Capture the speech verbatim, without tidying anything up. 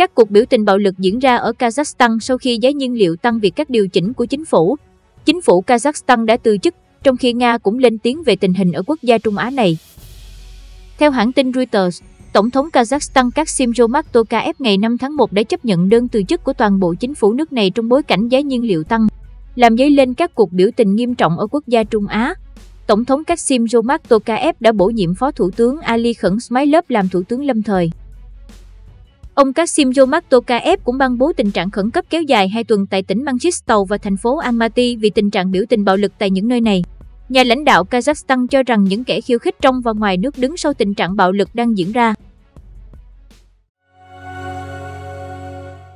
Các cuộc biểu tình bạo lực diễn ra ở Kazakhstan sau khi giá nhiên liệu tăng vì các điều chỉnh của chính phủ. Chính phủ Kazakhstan đã từ chức, trong khi Nga cũng lên tiếng về tình hình ở quốc gia Trung Á này. Theo hãng tin Reuters, Tổng thống Kazakhstan Kassym-Jomart Tokayev ngày năm tháng một đã chấp nhận đơn từ chức của toàn bộ chính phủ nước này trong bối cảnh giá nhiên liệu tăng, làm dấy lên các cuộc biểu tình nghiêm trọng ở quốc gia Trung Á. Tổng thống Kassym-Jomart Tokayev đã bổ nhiệm Phó Thủ tướng Ali Khẩn Smyslov làm Thủ tướng lâm thời. Ông Kassym-Jomart Tokayev cũng ban bố tình trạng khẩn cấp kéo dài hai tuần tại tỉnh Mangistau và thành phố Almaty vì tình trạng biểu tình bạo lực tại những nơi này. Nhà lãnh đạo Kazakhstan cho rằng những kẻ khiêu khích trong và ngoài nước đứng sau tình trạng bạo lực đang diễn ra.